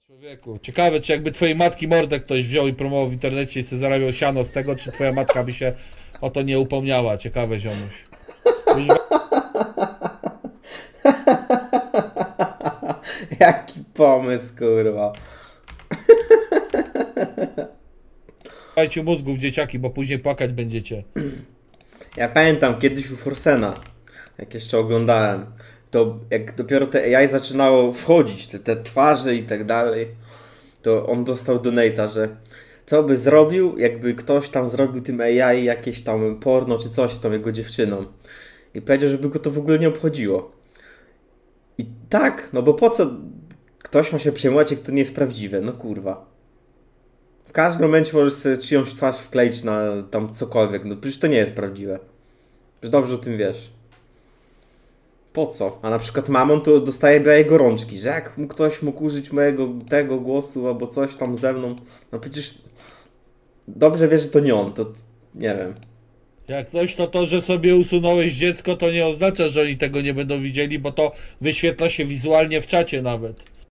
Człowieku, ciekawe, czy jakby twojej matki mordę ktoś wziął i promował w internecie i sobie zarabiał siano z tego, czy twoja matka by się o to nie upomniała. Ciekawe, ziomuś. Już Jaki pomysł, kurwa. dajcie mózgów, dzieciaki, bo później płakać będziecie. Ja pamiętam kiedyś u Forsena, jak jeszcze oglądałem, to jak dopiero te AI zaczynało wchodzić, te twarze i tak dalej, to on dostał donate'a, że co by zrobił, jakby ktoś tam zrobił tym AI jakieś tam porno czy coś z tą jego dziewczyną. I powiedział, żeby go to w ogóle nie obchodziło. I tak, no bo po co ktoś ma się przejmować, jak to nie jest prawdziwe, no kurwa. W każdym momencie możesz sobie czyjąś twarz wkleić na tam cokolwiek, no przecież to nie jest prawdziwe. Że dobrze o tym wiesz. Po co? A na przykład mamon to dostaje białej gorączki, że jak ktoś mógł użyć mojego tego głosu albo coś tam ze mną, no przecież dobrze wiesz, że to nie on, to nie wiem. Jak coś, to że sobie usunąłeś dziecko, to nie oznacza, że oni tego nie będą widzieli, bo to wyświetla się wizualnie w czacie nawet.